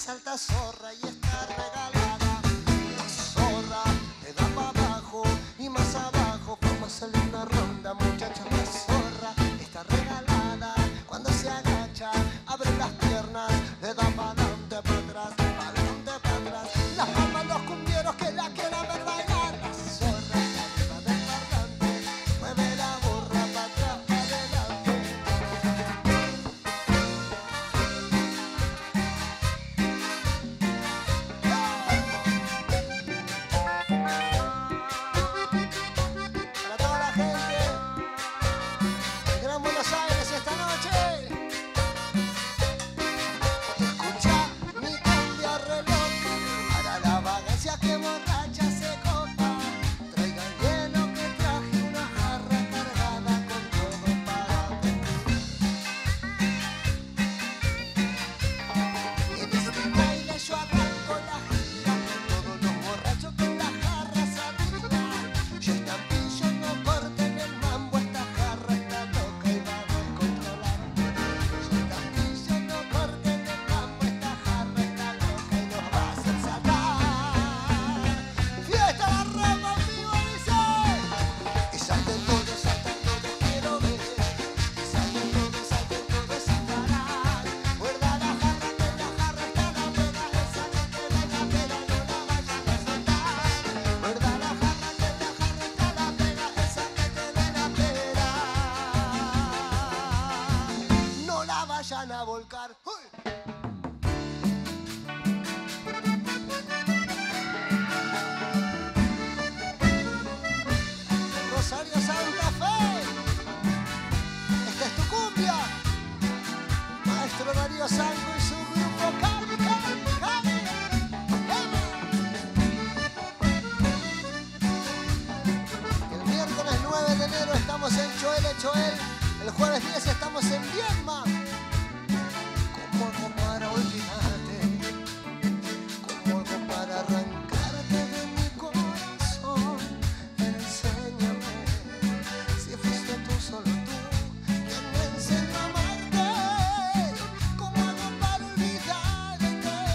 salta zorra y está regalada. La zorra le da para abajo y más abajo. Vamos a salir una ronda, muchachos. La zorra está regalada. Cuando se agacha, abre las piernas, le da para adelante, para atrás, para adelante, para atrás. Las palmas los cumbieros que la quieran ver bailar. La zorra está arriba del parlante, mueve la burra para atrás, para adelante. Para toda la gente de Gran Buenos Aires esta noche. Escucha mi cumbia reloj para la vagancia que borracha se copa. Traigan hielo que traje una jarra cargada con todo para beber. En este baile yo arranco la gira, todos los borrachos con las jarras arriba. Yo esta pillo no corten el mambo, esta jarra está loca y va a descontrolar. Yo esta pillo no corten el mambo, esta jarra está loca y nos va a hacer saltar. Fiesta la Roma en vivo dice. Y salten todos, quiero ver. Y salten todos sin parar. Guarda la jarra que la jarra está la buena, esa que te venga pero no la vayan a soltar. Guarda la jarra que la jarra está la buena, esa que te venga pera. No la vayan a volcar. ¡Uy! Rosario Santa Fe, esta es tu cumbia. Maestro Darío Sanco y su grupo Cali, Cali, Cali. El miércoles 9 de enero estamos en Choel, Choel. El jueves 10 estamos en Viedma. ¿Cómo hago para olvidarte? ¿Cómo hago para arrancarte de mi corazón? Enséñame, si fuiste tú, solo tú, quien me enseñó a amarte. ¿Cómo hago para olvidarte?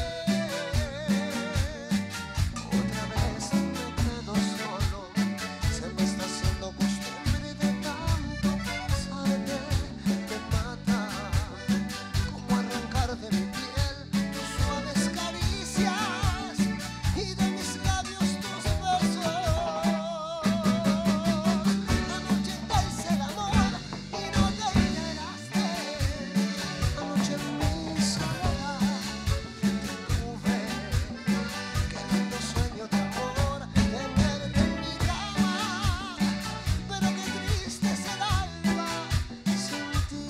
Otra vez me quedo solo, se me está haciendo costumbre de tanto pensarte, te mata. ¿Cómo arrancar de mi piel tus suaves caricias y de mis labios tus besos? Anoche te hice el amor y no te enteraste. Anoche en mi soledad te tuve. Qué lindo sueño de amor tenerte en mi cama, pero qué triste es el alma sin ti.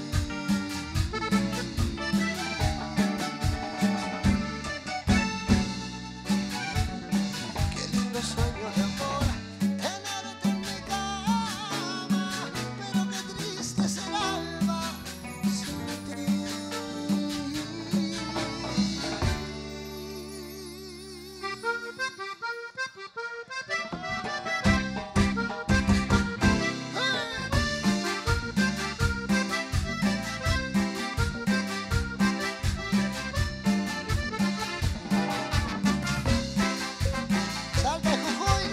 Qué lindo sueño de amor tenerte en mi cama, pero qué triste es el alma sin ti. Salta de Jujuy.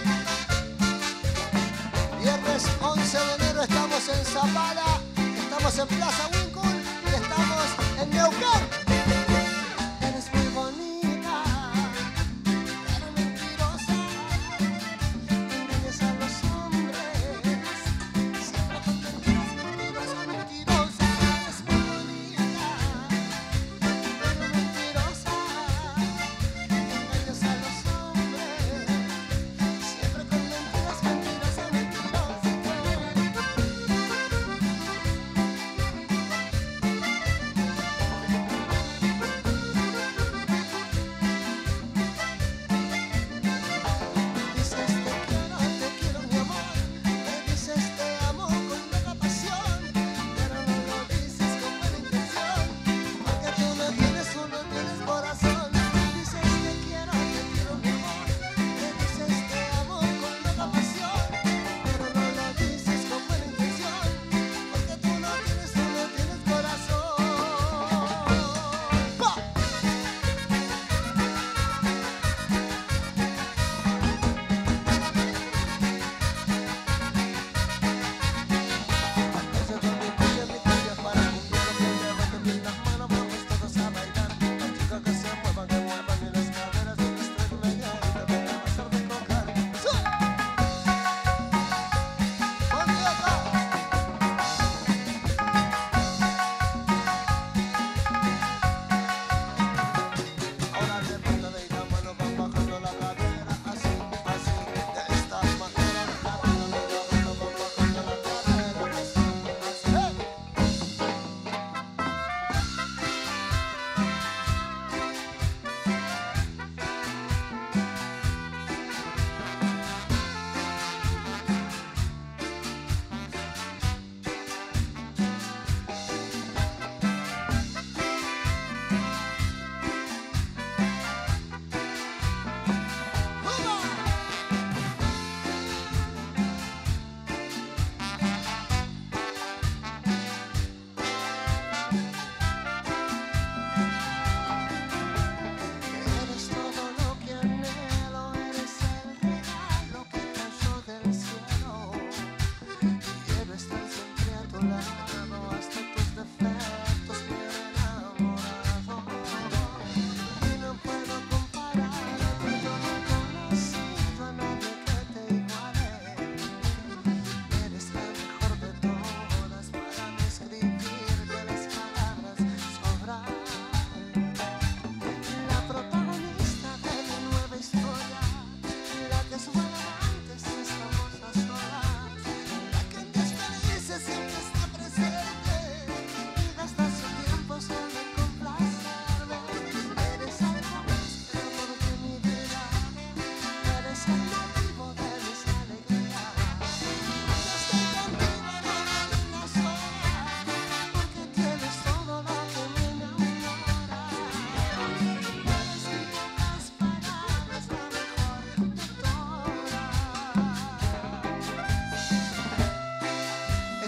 Viernes 11 de enero estamos en Zapala, estamos en Plaza Wincul y estamos en Neuquén. Eres muy bonita, pero mentirosa. Engañas a los hombres, siempre con mentiras, mentirosa, mentirosa. Eres muy bonita, pero mentirosa. Engañas a los hombres, siempre con mentiras, mentirosa, mentirosa.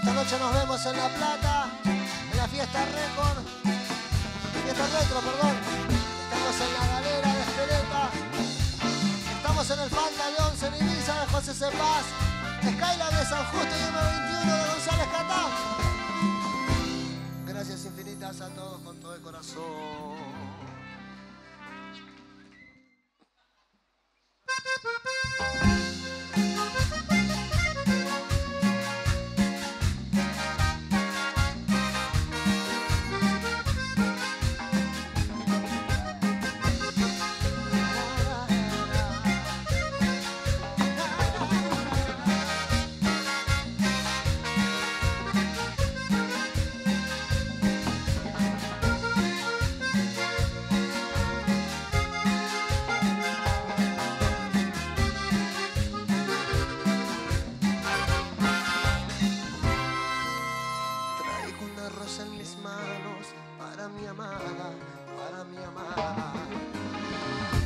Esta noche nos vemos en La Plata, en la fiesta récord, fiesta retro, perdón. Estamos en la galera de Espeleta. Estamos en el Fanta de 11 en Ibiza de José Cepaz, Skyline de San Justo y M21 de González Catán. Gracias infinitas a todos con todo el corazón. En mis manos para mi amada, para mi amada.